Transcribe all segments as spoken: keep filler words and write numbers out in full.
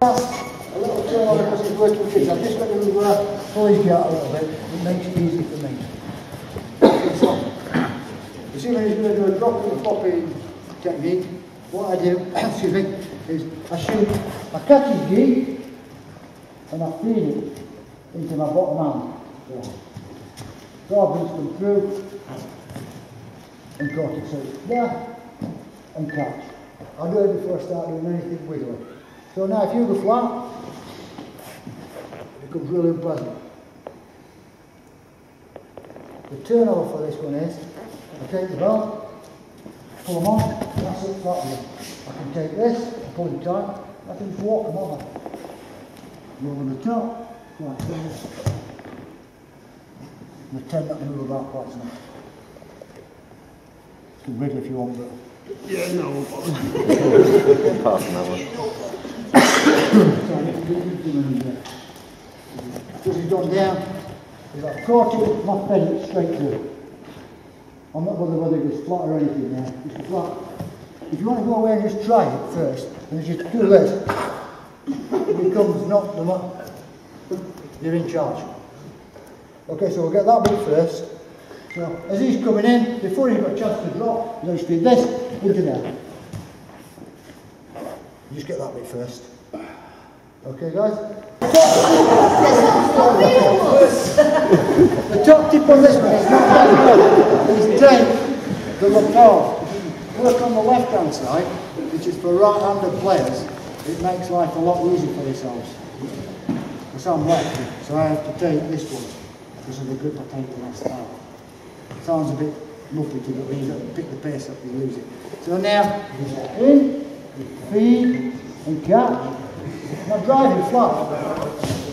A little turn on because he's working kids. I've just got to uh, pull his out a little bit. It makes it easy for me. So, you see when he's going to do a drop and floppy technique, what I do, excuse me, is I shoot, I catch his gi and I feed it into my bottom arm. So, Goblins come through and caught it. So it's there and catch. I'll do it before I start doing anything wiggly. So now if you go flat, it becomes really unpleasant. The turnover for this one is, I take the belt, pull them on, that's it flat again. I can take this, pull it tight, I can just walk them over. Go over the top, like this. They tend not to move about quite so much. You can wriggle if you want, but... Yeah, no. Apart from that one. Because he's gone down, if I've caught it, my fed it straight through. I'm not bothered whether it's flat or anything now, it's flat. If you want to go away and just try it first, and just do this, it becomes not the much. You're in charge. Okay, so we'll get that bit first. So, as he's coming in, before he's got a chance to drop, you just feed this into there. You just get that bit first. Okay, guys? The top tip on this one is not bad enough. Is take the lapel. Work on the left hand side, which is for right-handed players. It makes life a lot easier for yourselves. Because I'm lefty, so I have to take this one because of the grip I take the last time. Sounds a bit muffy to get, you got to pick the pace up, you lose it. So now, in, feed, and catch. Now driving flat.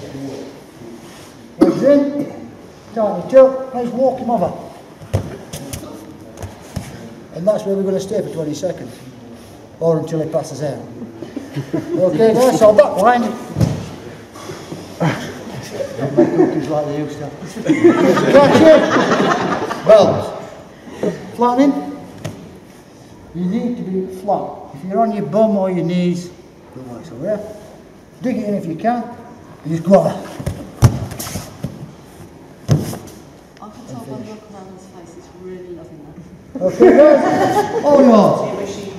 Legs in, tighten it up, let's walk him over. And that's where we're going to stay for twenty seconds. Or until he passes out. Okay guys, so back line. Don't make cookies like they used to. Catch it. Well, flattening. You need to be flat. If you're on your bum or your knees, don't like so there. Dig it in if you can, and just go over. I can tell by the look on Alan's face, it's really loving that. Okay guys, all yours. This is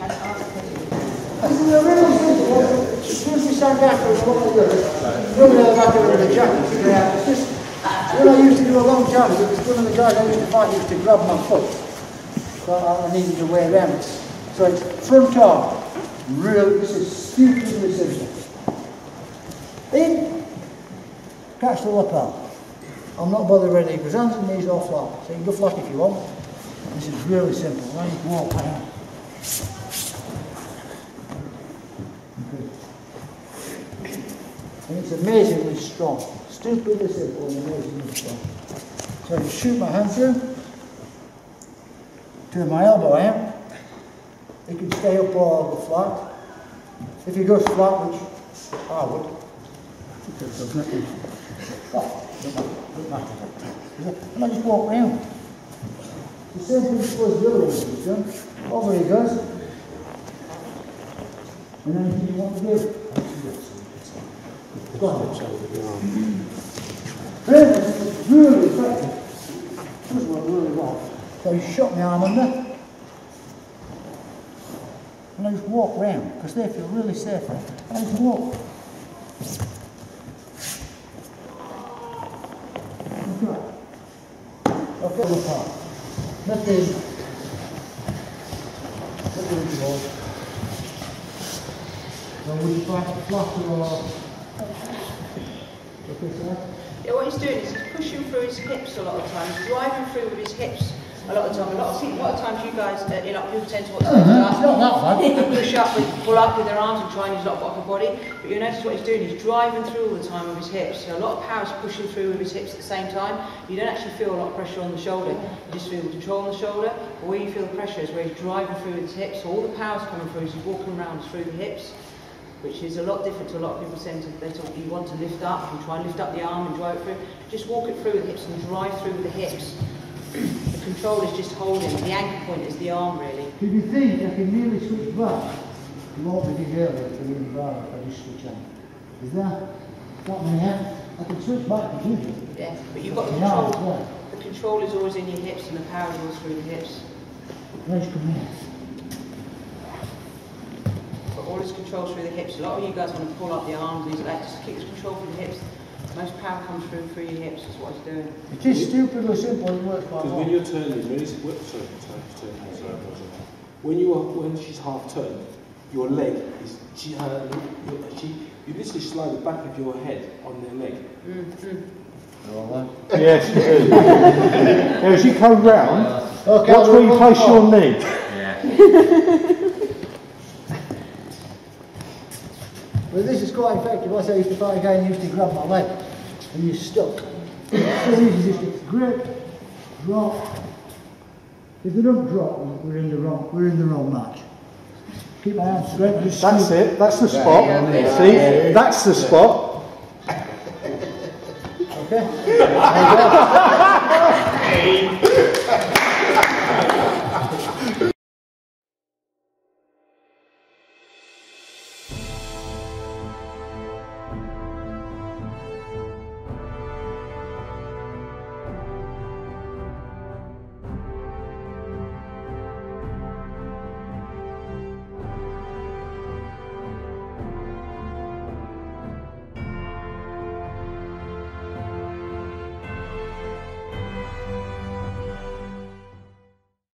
a really simple one. As soon as we stand back and look at the other, run the back over the jacket to get out. It's just what I used to do a long time ago, because one of the guys I used to fight used to grab my foot. So I, I needed to wear them. So it's front arm. Really, this is stupidly simple. In, catch the lapel. I'm not bothered ready because hands and knees are flat. So you can go flat if you want. This is really simple. Then you walk down. And it's amazingly strong. Stupidly simple and amazingly strong. So you shoot my hand through, turn my elbow out. It can stay up or go flat. If he goes flat, which I would, doesn't it? Oh, doesn't matter. And I just walk round. The same thing as the other one he's done. Over he goes. And anything you want to do. Go on. It's really effective. Does work really well. So you shot my arm under. And I just walk round, because they feel really safe. And I just walk. Okay. Okay, look up. Nothing. Nothing into the Now would you find it flat or... Okay, sir? Yeah, what he's doing is he's pushing through his hips a lot of times, driving through with his hips a lot of the time. A lot of, a lot of times you guys, uh, you know, people tend to watch uh -huh. It's not that bad. and push up, with, pull up with their arms and try and use a lot of upper body. But you notice what he's doing, he's driving through all the time with his hips. So a lot of power is pushing through with his hips at the same time. You don't actually feel a lot of pressure on the shoulder. You just feel the control on the shoulder. But where you feel the pressure is where he's driving through with his hips. So all the power's coming through as he's walking around through the hips, which is a lot different to a lot of people saying to, they talk, you want to lift up, you try and lift up the arm and drive it through. Just walk it through with the hips and drive through with the hips. The control is just holding, the anchor point is the arm really. If you think I can nearly switch back, you won't be earlier to the bar if I just switch on. Is there? Got me here. I can switch back to usually. Yeah, but you've got the Yeah, control. yeah. The control is always in your hips and the power goes through the hips. Let's come here. But all is controlled through the hips. A lot of you guys want to pull up the arms and these legs. Just keep the control through the hips. Most power comes through through your hips. That's what it's doing. It is stupidly simple. It works quite Because well. when you're turning, when it's, sorry, sorry, sorry, sorry, sorry, when you are, when she's half turned, your leg is, she, uh, she, you literally slide the back of your head on their leg. Mm-hmm. Yes, you do. Now, as you come round, Okay, watch where you place your knee. Well, this is quite effective. What I used to find a guy who used to grab my leg and you're stuck. So easy just to grip, drop. If they don't drop, we're in the wrong, we're in the wrong match. Keep my hands straight. Just That's scoop. it, that's the spot. See, that's the spot. Okay. There you go.